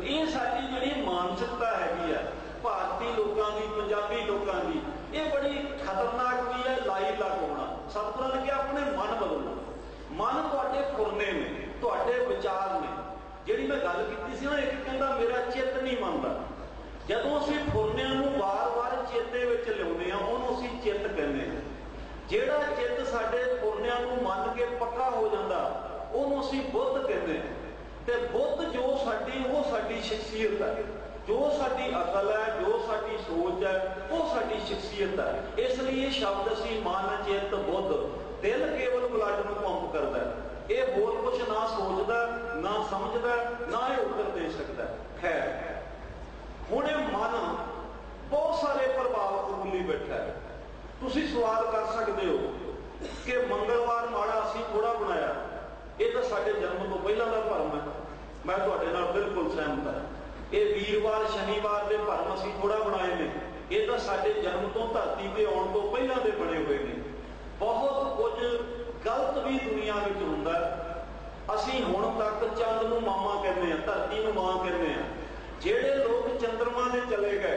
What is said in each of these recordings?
ये साडी जिहड़ी मानसिकता हैगी आ भारतीय लोगों की, पंजाबी लोगों की, ये बड़ी खतरनाक भी है। लाई लगाना सतगुरां ने कहा अपने मन बदलो। मन तुहाडे फुरने ने, तुहाडे विचार ने। जिहड़ी मैं गल कीती सी ना, एक कहंदा मेरा चित्त नहीं मनदा। जदों असीं फुरनिਆਂ ਨੂੰ वार-वार चेते विच लिआउंदे आ, ਉਹਨੂੰ ਅਸੀਂ चित्त कहने आ। ਜਿਹੜਾ चित्त ਸਾਡੇ फुरनिਆਂ ਨੂੰ ਮੰਨ के पक्का हो ਜਾਂਦਾ, ਉਹਨੂੰ ਅਸੀਂ बुद्ध कहने आ। ते बुद्ध जो साडी, वो साडी शख्सियत है। जो साडी अकल है, जो साडी सोच है, वो साडी शख्सियत है। इसलिए शब्द असीं मन, चित्त, बुद्ध, दिल केवल ब्लड नूं पंप करता है। ये होर कुछ ना सोचता, ना समझता, ना ये उत्तर दे सकता। खैर हुण मन बहुत सारे प्रभाव कबूली बैठा है। तुसीं सवाल कर सकते हो कि मंगलवार माड़ा असीं थोड़ा बनाया, ये तो साडे जन्म तो पहला का भरम है। मैं तुहाडे नाल बिल्कुल सहमत हाँ। ये वीरवार शनिवार के भरम असीं थोड़ा बनाए ने, ये तो साडे जन्म तो धरती पे आउण तो पहला दे बने हुए ने। बहुत कुछ गलत भी दुनिया में हुंदा। असीं हुण तक चंद नूं मामा कहने आ, धरती नूं मां कहने आ। ਜਿਹੜੇ लोग चंद्रमा से चले गए,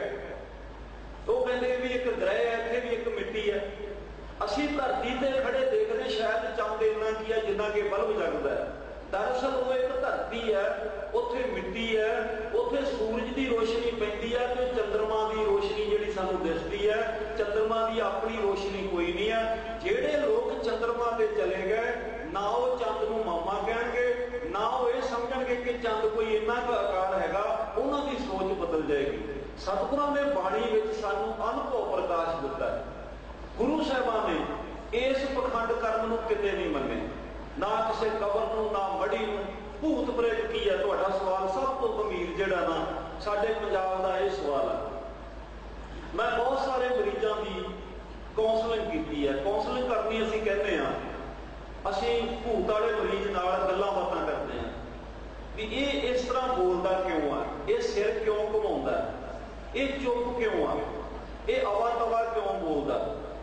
वो कहते भी एक ग्रह है, इत्थे भी एक मिट्टी है। असीं धरती ते खड़े देखते शायद चंद इन्ना की है जिन्ना के बल्ब जगदा है। दरअसल वो एक धरती है, उत्थे मिट्टी है, उत्थे सूरज की रोशनी पैंदी है ते चंद्रमा की रोशनी जिहड़ी सानूं दिसदी है। चंद्रमा की अपनी रोशनी कोई नहीं है। जिहड़े लोग चंद्रमा ते चले गए, ना वो चंद नूं मामा कहणगे, ना वो ये समझणगे कि चंद कोई इन्ना क आकार हैगा। उन्हां दी सोच बदल जाएगी। सतगुरां ने बाणी विच सानूं अनुभव प्रकाश दिता है। गुरु साहिबां ने इस पखंड कर्म नूं किते नहीं मन्ने, ना किसी कबर नूं, ना मड़ी नूं। भूत प्रेत की है तुहाडा सवाल सब तो गंभीर जिहड़ा ना साडे पंजाब दा इह सवाल है। मैं बहुत सारे मरीजां दी काउंसलिंग कीती है। काउंसलिंग करनी असीं कहने आ, असीं भूत वाले मरीज नाल गल्लां बातां करते हैं भी ये इस तरह बोलता क्यों है, ये सिर क्यों घुमाउंदा, ये चुप क्यों आ, ये अवा तवा क्यों बोलता।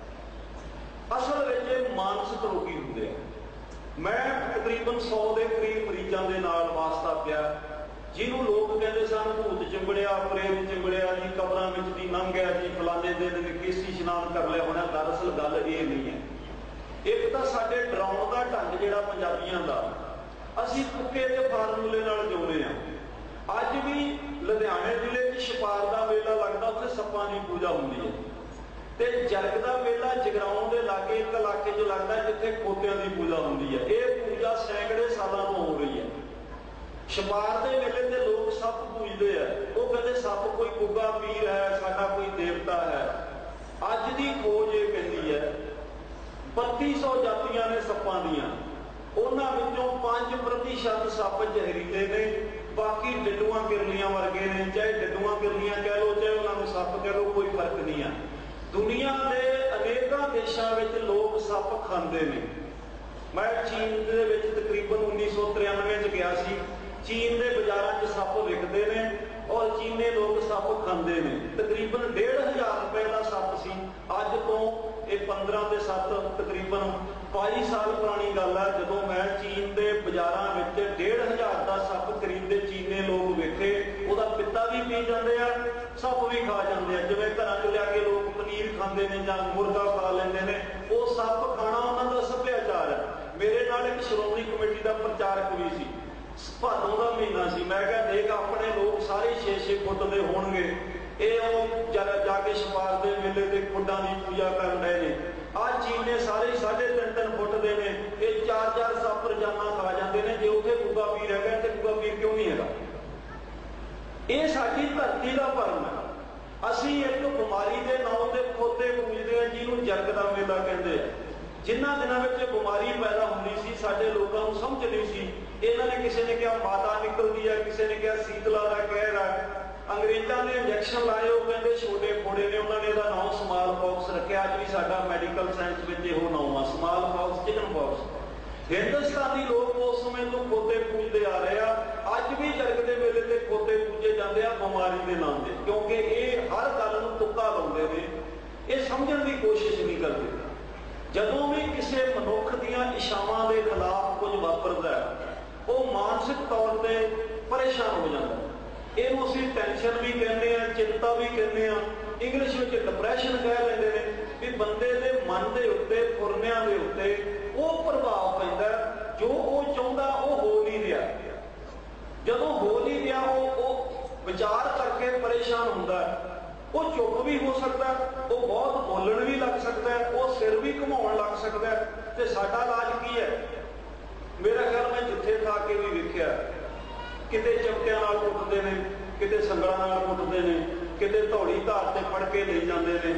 असल में मानसिक रोगी होंगे। मैं तकरीबन 100 के करीब मरीजों के नाल वास्ता पिया, जिन्होंने लोग कहते सन भूत चिंबड़िया, प्रेत चिंबड़िया जी, कबरां विच दी लंघ गया जी, फलाने दिन केसी इशनान कर लिया होना। दरअसल गल ये नहीं है। एक तो साडे डराउण दा ढंग जिहड़ा पंजाबियां दा, असीं तुक्के दे फार्मूले नाल जिउंदे आ। अज भी लुधियाने जिले च छपार दा मेला लगदा, उत्थे सप्पां दी पूजा हुंदी है। ते जरग दा मेला जगराउं दे लागे एक इलाके च लगदा जिथे खोतियां दी पूजा हुंदी है। ये पूजा सैकड़े सालां तो हो रही है। छपार दे मेले ते लोग सप पूजदे आ। वो कहते सप कोई गुग्गा पीर है, साडा कोई देवता है। अज दी खोज ये कहती है 3200 जातियां ने सप्पां दियां, उन्हां विचों 5% सप जहरीले ने, बाकी डिड्डूआं किरलियां वर्गे ने। चाहे डिड्डूआं किरलियां कह लो, चाहे उन्हां नूं सप कह लो, कोई फर्क नहीं है। दुनिया के अनेकों देशों में लोग सप खाते हैं। मैं चीन दे विच तकरीबन 1993 च गया सी। चीन के बाजारों च सप विकते हैं और चीनी लोग सप खाते हैं। तकरीबन 1500 रुपए का सप सी। अज तो ये 15 के 7 तकरीबन 22 साल पुरानी गल है। जो मैं चीन के बाजारों में 1500 का सप खरीदे चीनी लोग वेखे, वह पिता भी पी जाते हैं, सप भी खा जाते हैं। जिवें घर च लिया के लोग पनीर खाते हैं या मुर्गा खा लेंगे ने, वो सप खाना उन्होंने सभ्याचार है। मेरे नाल एक श्रोमणी कमेटी का प्रचारक भी सी। भादों का महीना सी। मैं क्या देख अपने लोग सारे 6-6 फुट के होणगे, जाके छपार के मेले के खुड्डां की पूजा कर रहे हैं। आज चीन ने सारे 3.5 फुट के ने, ये 4-4 सप रोजाना खा जाते हैं। जो उत्थे गुग्गा पीर है तो गुग्गा पीर क्यों नहीं है? ये साडी धरती का भरम है। असीं एक बीमारी के नाम से खोते पूजते हैं जिन्होंने जरग का मेला कहते हैं। जिन्हों दिनों में बीमारी पैदा होनी सी, साडे लोगों को समझ नहीं सी। इन्हों ने किसी ने कहा माता निकलती है, किसी ने कहा शीतला का कहर है। अंग्रेजों ने इंजैक्शन लाए, वो कहते छोटे फोड़े ने। उन्होंने इसका नाम स्मॉल पॉक्स रखा। अज भी साडा मैडिकल साइंस में यह नाम है स्मॉल पॉक्स, चिकन पॉक्स। हिंदुस्तानी लोग उस समय तो खोते पूजते आ रहे हैं। अज भी जरग के मेले से खोते पूजे जाते हैं बीमारी के नाम से, क्योंकि ये हर गल नूं तुक्का लाउंदे ने, ये समझण की कोशिश नहीं करते। जदों भी किसी मनुख दीयां इच्छावां दे खिलाफ कुछ वापरदा है, वो मानसिक तौर पर परेशान हो जाता है। ਇਹਨੂੰ ਅਸੀਂ ਟੈਨਸ਼ਨ ਵੀ ਕਹਿੰਦੇ ਆ, ਚਿੰਤਾ ਵੀ ਕਹਿੰਦੇ ਆ, ਇੰਗਲਿਸ਼ ਵਿੱਚ ਡਿਪਰੈਸ਼ਨ ਕਹਿ ਲੈਂਦੇ ਨੇ ਵੀ ਬੰਦੇ ਦੇ ਮਨ ਦੇ ਉੱਤੇ, ਫੁਰਨਿਆਂ ਦੇ ਉੱਤੇ ਉਹ ਪ੍ਰਭਾਵ ਪੈਂਦਾ ਜੋ ਉਹ ਚਾਹੁੰਦਾ ਉਹ ਹੋ ਨਹੀਂ ਰਿਹਾ। ਜਦੋਂ ਹੋ ਨਹੀਂ ਰਿਹਾ ਉਹ ਵਿਚਾਰ ਕਰਕੇ ਪਰੇਸ਼ਾਨ ਹੁੰਦਾ, ਉਹ ਚੁੱਪ ਵੀ ਹੋ ਸਕਦਾ, ਉਹ ਬਹੁਤ ਬੋਲਣ ਵੀ ਲੱਗ ਸਕਦਾ, ਉਹ ਸਿਰ ਵੀ ਘੁਮਾਉਣ ਲੱਗ ਸਕਦਾ। ਤੇ ਸਾਡਾ ਇਲਾਜ ਕੀ ਹੈ? ਮੇਰਾ ਖਿਆਲ ਮੈਂ ਜਿੱਥੇ ਥਾ ਕੇ ਵੀ ਵੇਖਿਆ, ਕਿਤੇ ਚਪਟਿਆਂ ਨਾਲ ਕੁੱਟਦੇ ਨੇ, ਕਿਤੇ ਸੰਗਲਾਂ ਨਾਲ ਕੁੱਟਦੇ ਨੇ, ਕਿਤੇ ਧੌੜੀ ਧਾਰ ਤੇ ਫੜ ਕੇ ਲੈ ਜਾਂਦੇ ਨੇ।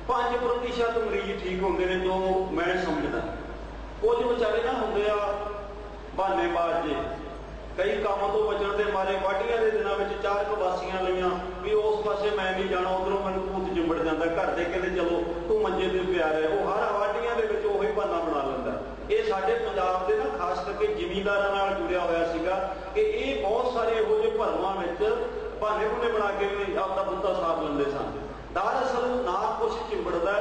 5% ਮਰੀਜ਼ ਠੀਕ ਹੁੰਦੇ ਨੇ ਜੋ ਮੈਂ ਸਮਝਦਾ। ਕੁਝ ਵਿਚਾਰੇ ਨਾ ਹੁੰਦੇ ਆ ਬਹਾਨੇਬਾਜ਼ ਜੇ, ਕਈ ਕੰਮ ਤੋਂ ਬਚਣ ਦੇ ਮਾਰੇ ਵਾਢੀਆਂ ਦੇ ਦਿਨਾਂ ਵਿੱਚ 4 ਕਬਾਸੀਆਂ ਲਈਆਂ ਵੀ ਉਸ ਪਾਸੇ ਮੈਂ ਨਹੀਂ ਜਾਣਾ, ਉਧਰੋਂ ਮੈਨੂੰ ਭੂਤ ਚਿੰਬੜ ਜਾਂਦਾ, ਘਰ ਦੇ ਕਹਿੰਦੇ ਚਲੋ ਤੂੰ ਮੰਜੇ ਤੇ ਪਿਆ ਰਹਿ। ਉਹ ਹਰ ਵਾਢੀਆਂ ਦੇ ਵਿੱਚ ਉਹੀ ਬਹਾਨਾ ਬਣਾ ਲੈਂਦਾ। ਇਹ ਸਾਡੇ ਪੰਜਾਬ ਦੇ ਨਾ ਖਾਸ ਕਰਕੇ ਜ਼ਿਮੀਂਦਾਰਾਂ ਨਾਲ ਜੁੜਿਆ ਹੋਇਆ ਸੀਗਾ ਕਿ ਇਹ ਬਹੁਤ ਸਾਰੇ ਇਹੋ ਜਿਹੇ ਭਰਮਾਂ ਵਿੱਚ ਬਹਾਨੇ ਬੁਨੇ ਬਣਾ ਕੇ ਵੀ ਆਪਦਾ ਬੁੱਤਾ ਸਾਫ ਲੈਂਦੇ ਸਨ। ਦਰਅਸਲ ਨਾ ਕੁਛ ਚਿੰਬੜਦਾ,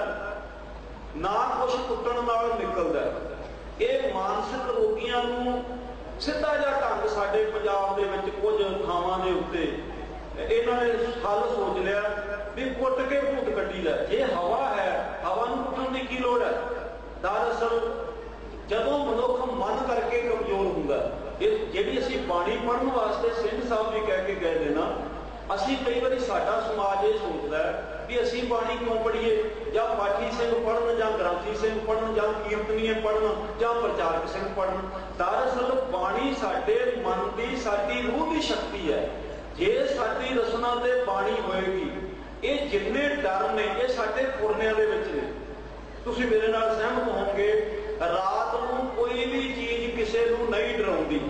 ਨਾ ਕੁਛ ਕੁੱਟਣ ਨਾਲ ਨਿਕਲਦਾ। ਇਹ ਮਾਨਸਿਕ ਰੋਗੀਆਂ ਨੂੰ ਸਿੱਧਾ ਜਿਹਾ ਢੰਗ ਸਾਡੇ ਪੰਜਾਬ ਦੇ ਵਿੱਚ ਕੁਝ ਥਾਵਾਂ ਦੇ ਉੱਤੇ ਇਹਨਾਂ ਨੇ ਹੱਲ ਸੋਚ ਲਿਆ ਵੀ ਕੁੱਟ ਕੇ ਭੂਤ ਕੱਢੀ ਦਾ। ਜੇ ਹਵਾ ਹੈ, ਹਵਾ ਨੂੰ ਕੁੱਟਣ ਦੀ ਕੀ ਲੋੜ ਹੈ? ਦਰਅਸਲ ਜਦੋਂ ਮਨੁੱਖ ਮਨ ਕਰਕੇ ਕਮਜ਼ੋਰ ਹੁੰਦਾ, ਇਹ ਜਿਹੜੀ ਅਸੀਂ ਬਾਣੀ ਪੜ੍ਹਨ ਵਾਸਤੇ ਸਿੰਘ ਸਾਹਿਬ ਜੀ ਕਹਿ ਕੇ ਗਏ ਨੇ ਨਾ, ਅਸੀਂ ਕਈ ਵਾਰੀ ਸਾਡਾ ਸਮਾਜ ਇਹ ਸੋਚਦਾ ਵੀ ਅਸੀਂ ਬਾਣੀ ਕਿਉਂ ਪੜ੍ਹੀਏ, ਜਾਂ ਪਾਠੀ ਸਿੰਘ ਪੜ੍ਹਨ, ਜਾਂ ਗ੍ਰੰਥੀ ਸਿੰਘ ਪੜ੍ਹਨ, ਜਾਂ ਕੀਰਤਨੀਏ ਪੜ੍ਹਨ, ਜਾਂ ਪ੍ਰਚਾਰਕ ਸਿੰਘ ਪੜ੍ਹਨ। ਦਰਅਸਲ ਬਾਣੀ ਸਾਡੇ ਮਨ ਦੀ, ਸਾਡੀ ਰੂਹ ਦੀ ਸ਼ਕਤੀ ਹੈ। ਜੇ ਸਾਡੀ ਰਸਨਾ ਤੇ ਬਾਣੀ ਹੋਏਗੀ, ਇਹ ਜਿੰਨੇ ਡਰ ਨੇ ਇਹ ਸਾਡੇ ਫੁਰਨਿਆਂ ਦੇ ਵਿੱਚ ਨੇ। ਤੁਸੀਂ ਮੇਰੇ ਨਾਲ ਸਹਿਮਤ ਹੋਵੋਗੇ, ਰਾਤ ਨੂੰ ਕੋਈ ਵੀ ਚੀਜ਼ ਕਿਸੇ ਨੂੰ ਨਹੀਂ ਡਰਾਉਂਦੀ।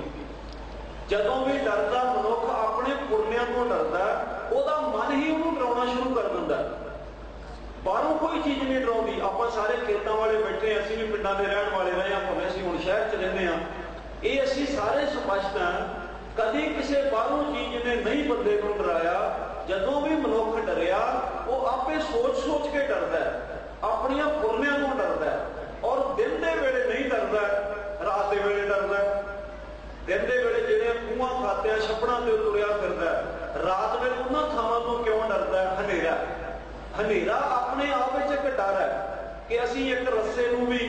ਜਦੋਂ ਵੀ ਡਰਦਾ ਮਨੁੱਖ ਆਪਣੇ ਫੁਰਨਿਆਂ ਤੋਂ ਡਰਦਾ, ਉਹਦਾ ਮਨ ਹੀ ਉਹਨੂੰ ਡਰਾਉਣਾ ਸ਼ੁਰੂ ਕਰ ਦਿੰਦਾ। ਬਾਹਰੋਂ ਕੋਈ ਚੀਜ਼ ਨਹੀਂ ਡਰਾਉਂਦੀ। ਆਪਾਂ ਸਾਰੇ ਖੇਤਾਂ ਵਾਲੇ ਬੈਠੇ, ਅਸੀਂ ਵੀ ਪਿੰਡਾਂ ਦੇ ਰਹਿਣ ਵਾਲੇ ਰਹੇ ਹਾਂ, ਭਾਵੇਂ ਅਸੀਂ ਹੁਣ ਸ਼ਹਿਰ 'ਚ ਰਹਿੰਦੇ ਹਾਂ। ਇਹ ਅਸੀਂ ਸਾਰੇ ਸਪਸ਼ਟ ਹਾਂ, ਕਦੀ ਕਿਸੇ ਬਾਹਰੋਂ ਚੀਜ਼ ਨੇ ਨਹੀਂ ਬੰਦੇ ਨੂੰ ਡਰਾਇਆ। ਜਦੋਂ ਵੀ ਮਨੁੱਖ ਡਰਿਆ, ਉਹ ਆਪੇ ਸੋਚ ਕੇ ਡਰਦਾ, ਆਪਣੀਆਂ ਫੁਰਨਿਆਂ ਤੋਂ ਡਰਦਾ। ਔਰ ਦਿਨ ਦੇ ਵੇਲੇ ਨਹੀਂ ਡਰਦਾ, ਰਾਤ ਦੇ ਵੇਲੇ ਡਰਦਾ। ਦਿਨ ਦੇ ਵੇਲੇ ਜਿਹੜੇ ਖੂਹਾਂ ਖਾਤਿਆਂ ਛੱਪੜਾਂ ਤੇ ਤੁਰਿਆ ਫਿਰਦਾ, ਰਾਤ ਵੇਲੇ ਉਹਨਾਂ ਥਾਵਾਂ ਤੋਂ ਕਿਉਂ ਡਰਦਾ? ਹਨੇਰਾ। ਹਨੇਰਾ ਆਪਣੇ ਆਪ ਵਿੱਚ ਇੱਕ ਡਰ ਹੈ ਕਿ ਅਸੀਂ ਇੱਕ ਰੱਸੇ ਨੂੰ ਵੀ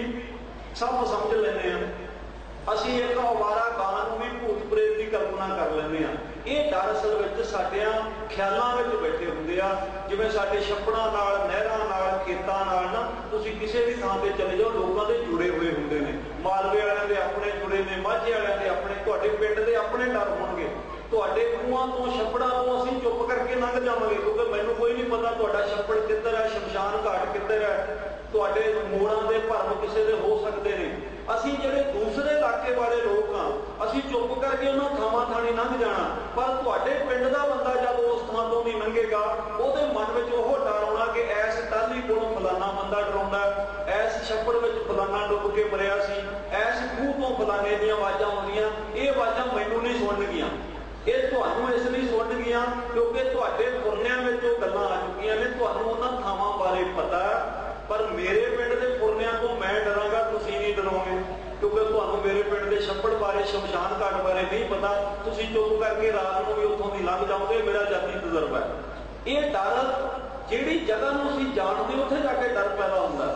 ਸਭ ਸਮਝ ਲੈਂਦੇ ਹਾਂ, ਅਸੀਂ ਇੱਕ ਅਵਾਰਾ ਗਾਂ ਨੂੰ ਵੀ ਭੂਤ ਪ੍ਰੇਤ ਦੀ ਕਲਪਨਾ ਕਰ ਲੈਂਦੇ ਹਾਂ। ਇਹ ਡਰ ਅਸਲ ਵਿੱਚ ਸਾਡਿਆਂ ਖਿਆਲਾਂ ਵਿੱਚ ਬੈਠੇ ਹੁੰਦੇ ਆ। ਜਿਵੇਂ ਸਾਡੇ ਛੱਪੜਾਂ ਨਾਲ, ਨਹਿਰਾਂ ਨਾਲ, ਖੇਤਾਂ ਨਾਲ ਨਾ ਤੁਸੀਂ ਕਿਸੇ ਵੀ ਥਾਂ ਤੇ ਚਲੇ ਜਾਓ, ਲੋਕਾਂ ਦੇ ਜੁੜੇ ਹੋਏ ਹੁੰਦੇ ਨੇ। ਮਾਲਵੇ ਵਾਲਿਆਂ ਦੇ ਆਪਣੇ ਜੁੜੇ ਨੇ, ਮਾਝੇ ਵਾਲਿਆਂ ਦੇ ਆਪਣੇ, ਤੁਹਾਡੇ ਪਿੰਡ ਦੇ ਆਪਣੇ ਡਰ ਹੋਣਗੇ। ਤੁਹਾਡੇ ਖੂਹਾਂ ਤੋਂ, ਛੱਪੜਾਂ ਤੋਂ ਅਸੀਂ ਚੁੱਪ ਕਰਕੇ ਲੰਘ ਜਾਵਾਂਗੇ, ਕਿਉਂਕਿ ਮੈਨੂੰ ਕੋਈ ਨਹੀਂ ਪਤਾ ਤੁਹਾਡਾ ਛੱਪੜ ਕਿੱਧਰ ਹੈ, ਸ਼ਮਸ਼ਾਨ ਘਾਟ ਕਿੱਧਰ ਹੈ, ਤੁਹਾਡੇ ਮੋੜਾਂ ਦੇ ਭਰਮ ਕਿਸੇ ਦੇ ਹੋ ਸਕਦੇ ਨੇ। ਅਸੀਂ ਜਿਹੜੇ ਦੂਸਰੇ ਇਲਾਕੇ ਵਾਲੇ ਲੋਕ ਹਾਂ, ਅਸੀਂ ਚੁੱਪ ਕਰਕੇ ਉਹਨਾਂ ਥਾਵਾਂ ਥਾਣੀ ਲੰਘ ਜਾਣਾ। ਪਰ ਤੁਹਾਡੇ ਪਿੰਡ ਦਾ ਬੰਦਾ ਜਦ ਉਸ ਥਾਂ ਤੋਂ ਨਹੀਂ ਲੰਘੇਗਾ, ਉਹਦੇ ਮਨ ਵਿੱਚ ਉਹ ਡਰ ਆਉਣਾ ਕਿ ਐਸ ਟਾਹਲੀ ਕੋਲੋਂ ਫਲਾਨਾ ਬੰਦਾ ਡਰਾਉਂਦਾ, ਐਸ ਛੱਪੜ ਵਿੱਚ ਫਲਾਨਾ ਡੁੱਬ ਕੇ ਮਰਿਆ ਸੀ, ਐਸ ਖੂਹ ਤੋਂ ਫਲਾਨੇ ਦੀਆਂ ਆਵਾਜ਼ਾਂ ਆਉਂਦੀਆਂ। ਇਹ ਆਵਾਜ਼ਾਂ ਮੈਨੂੰ ਨਹੀਂ ਸੁਣਨਗੀਆਂ, ਇਹ ਤੁਹਾਨੂੰ ਇਸ ਲਈ ਸੁਣਨਗੀਆਂ ਕਿਉਂਕਿ ਤੁਹਾਡੇ ਫੁਰਨਿਆਂ ਵਿੱਚ ਉਹ ਗੱਲਾਂ ਆ ਚੁੱਕੀਆਂ ਨੇ, ਤੁਹਾਨੂੰ ਉਹਨਾਂ ਥਾਵਾਂ ਬਾਰੇ ਪਤਾ। ਪਰ ਮੇਰੇ ਪਿੰਡ ਦੇ ਫੁਰਨਿਆਂ ਤੋਂ ਮੈਂ ਡਰਾਂਗਾ, ਤੁਸੀਂ ਨਹੀਂ ਡਰੋਗੇ, ਕਿਉਂਕਿ ਤੁਹਾਨੂੰ ਮੇਰੇ ਪਿੰਡ ਦੇ ਛੱਪੜ ਬਾਰੇ, ਸ਼ਮਸ਼ਾਨ ਘਾਟ ਬਾਰੇ ਨਹੀਂ ਪਤਾ। ਤੁਸੀਂ ਚੁੱਪ ਕਰਕੇ ਰਾਤ ਨੂੰ ਵੀ ਉੱਥੋਂ ਦੀ ਲੰਘ ਜਾਓਗੇ। ਮੇਰਾ ਜਾਤੀ ਤਜਰਬਾ ਹੈ। ਇਹ ਡਰ ਜਿਹੜੀ ਜਗ੍ਹਾ ਨੂੰ ਅਸੀਂ ਜਾਣਦੇ, ਉੱਥੇ ਜਾ ਕੇ ਡਰ ਪੈਦਾ ਹੁੰਦਾ।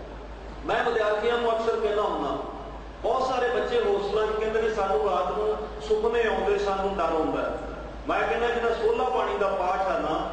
ਮੈਂ ਵਿਦਿਆਰਥੀਆਂ ਨੂੰ ਅਕਸਰ ਕਹਿੰਦਾ ਹੁੰਦਾ, ਬਹੁਤ ਸਾਰੇ ਬੱਚੇ ਹੋਸਟਲਾਂ 'ਚ ਕਹਿੰਦੇ ਨੇ ਸਾਨੂੰ ਰਾਤ ਨੂੰ ਸੁਪਨੇ ਆਉਂਦੇ, ਸਾਨੂੰ ਡਰ ਆਉਂਦਾ। ਮੈਂ ਕਹਿੰਦਾ ਜਿਹੜਾ ਸੋਲਾ ਪਾਣੀ ਦਾ ਪਾਠ ਹੈ ਨਾ,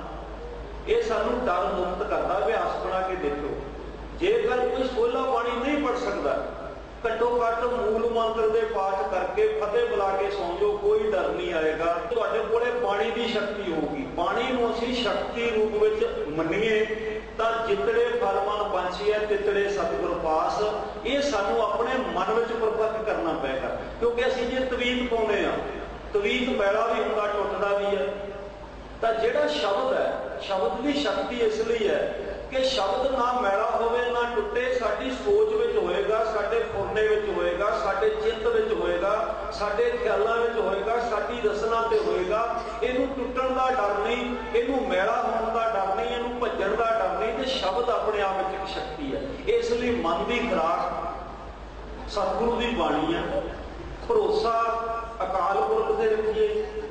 ਇਹ ਸਾਨੂੰ ਡਰ ਮੁਕਤ ਕਰਦਾ। ਅਭਿਆਸ ਬਣਾ ਕੇ ਦੇਖੋ। ਜੇਕਰ ਕੋਈ ਸੋਲਾ ਪਾਣੀ ਨਹੀਂ ਪੜ ਸਕਦਾ, ਘੱਟੋ ਘੱਟ ਮੂਲ ਮੰਤਰ ਦੇ ਪਾਠ ਕਰਕੇ ਫਤਿਹ ਬੁਲਾ ਕੇ ਸੌਂ ਜਾਓ, ਕੋਈ ਡਰ ਨਹੀਂ ਆਏਗਾ। ਤੁਹਾਡੇ ਕੋਲੇ ਬਾਣੀ ਦੀ ਸ਼ਕਤੀ ਹੋਊਗੀ। ਬਾਣੀ ਨੂੰ ਅਸੀਂ ਸ਼ਕਤੀ ਰੂਪ ਵਿੱਚ ਮੰਨੀਏ ਤਾਂ ਜਿਤੜੇ ਫਲਮਨ ਬੰਛੀਐ ਤਿਤੜੇ ਸਤਿਗੁਰ ਪਾਸ, ਇਹ ਸਾਨੂੰ ਆਪਣੇ ਮਨ ਵਿੱਚ ਪ੍ਰਪੱਕ ਕਰਨਾ ਪਏਗਾ। ਕਿਉਂਕਿ ਅਸੀਂ ਜੇ ਤਵੀਤ ਪਾਉਂਦੇ ਹਾਂ, ਤਵੀਤ ਮੈਲਾ ਵੀ ਹੁੰਦਾ, ਟੁੱਟਦਾ ਵੀ ਹੈ। ਤਾਂ ਜਿਹੜਾ ਸ਼ਬਦ ਹੈ, ਸ਼ਬਦ ਦੀ ਸ਼ਕਤੀ ਇਸ ਲਈ ਹੈ ਕਿ ਸ਼ਬਦ ਨਾ ਮੈਲਾ ਹੋਵੇ ਨਾ ਟੁੱਟੇ, ਸਾਡੀ ਸੋਚ ਵਿੱਚ ਹੋਏਗਾ, ਸਾਡੇ ਫੁਰਨੇ ਵਿੱਚ ਹੋਏਗਾ, ਸਾਡੇ ਚਿੱਤ ਵਿੱਚ ਹੋਏਗਾ, ਸਾਡੇ ਖਿਆਲਾਂ ਵਿੱਚ ਹੋਏਗਾ, ਸਾਡੀ ਰਸਨਾ ਤੇ ਹੋਏਗਾ। ਇਹਨੂੰ ਟੁੱਟਣ ਦਾ ਡਰ ਨਹੀਂ, ਇਹਨੂੰ ਮੈਲਾ ਹੋਣ ਦਾ ਡਰ ਨਹੀਂ, ਇਹਨੂੰ ਭੱਜਣ ਦਾ ਡਰ ਨਹੀਂ। ਤੇ ਸ਼ਬਦ ਆਪਣੇ ਆਪ ਵਿੱਚ ਇੱਕ ਸ਼ਕਤੀ ਹੈ। ਇਸ ਲਈ ਮਨ ਦੀ ਖੁਰਾਕ ਸਤਿਗੁਰੂ ਦੀ ਬਾਣੀ ਹੈ। ਭਰੋਸਾ ਅਕਾਲ ਪੁਰਖ ਤੇ ਰੱਖੀਏ,